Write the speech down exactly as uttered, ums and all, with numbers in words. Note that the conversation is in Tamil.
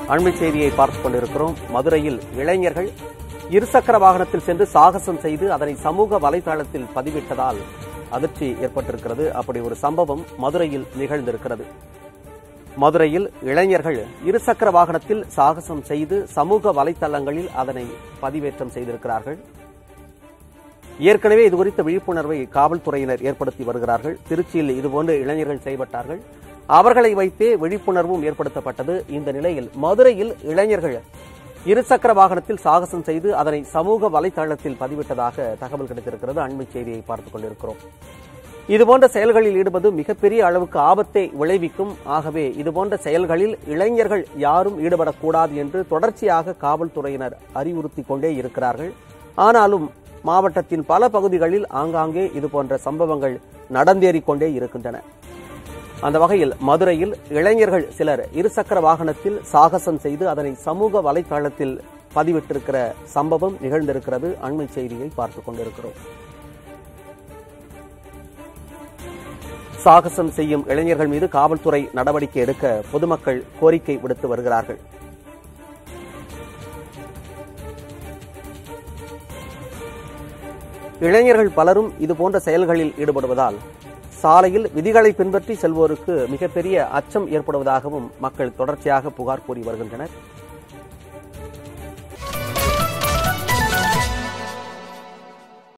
அண்மை செய்தியை பார்த்துக் கொண்டிருக்கிறோம். மதுரையில் இளைஞர்கள் இருசக்கர வாகனத்தில் சென்று சாகசம் செய்து அதனை சமூக வலைதளத்தில் பதிவிட்டதால் அதிர்ச்சி ஏற்பட்டிருக்கிறது. அப்படி ஒரு சம்பவம் மதுரையில் நிகழ்ந்திருக்கிறது. மதுரையில் இளைஞர்கள் இருசக்கர வாகனத்தில் சாகசம் செய்து சமூக வலைதளங்களில் அதனை பதிவேற்றம் செய்திருக்கிறார்கள். ஏற்கனவே இதுகுறித்த விழிப்புணர்வை காவல்துறையினர் ஏற்படுத்தி வருகிறார்கள். திருச்சியில் இதுபோன்று இளைஞர்கள் செயல்பட்டார்கள். அவர்களை வைத்தே விழிப்புணர்வும் ஏற்படுத்தப்பட்டது. இந்த நிலையில் மதுரையில் இளைஞர்கள் இருசக்கர வாகனத்தில் சாகசம் செய்து அதனை சமூக வலைதளத்தில் பதிவிட்டதாக தகவல் கிடைத்திருக்கிறது. அண்மை செய்தியை பார்த்துக் கொண்டிருக்கிறோம். இதுபோன்ற செயல்களில் ஈடுபது மிகப்பெரிய அளவுக்கு ஆபத்தை விளைவிக்கும். ஆகவே இதுபோன்ற செயல்களில் இளைஞர்கள் யாரும் ஈடுபடக்கூடாது என்று தொடர்ச்சியாக காவல்துறையினர் அறிவுறுத்தி கொண்டே இருக்கிறார்கள். ஆனாலும் மாவட்டத்தின் பல பகுதிகளில் ஆங்காங்கே இதுபோன்ற சம்பவங்கள் நடந்தேறிக்கொண்டே இருக்கின்றன. அந்த வகையில் மதுரையில் இளைஞர்கள் சிலர் இருசக்கர வாகனத்தில் சாகசம் செய்து அதனை சமூக வலைதளத்தில் பதிவிட்டிருக்கிற சம்பவம் நிகழ்ந்திருக்கிறது. அண்மை செய்தியை பார்த்துக் கொண்டிருக்கிறோம். சாகசம் செய்யும் இளைஞர்கள் மீது காவல்துறை நடவடிக்கை எடுக்க பொதுமக்கள் கோரிக்கை விடுத்து வருகிறார்கள். இளைஞர்கள் பலரும் இதுபோன்ற செயல்களில் ஈடுபடுவதால் சாலையில் விதிகளை பின்பற்றி செல்வோருக்கு மிகப்பெரிய அச்சம் ஏற்படுவதாகவும் மக்கள் தொடர்ச்சியாக புகார் கூறி வருகின்றனர்.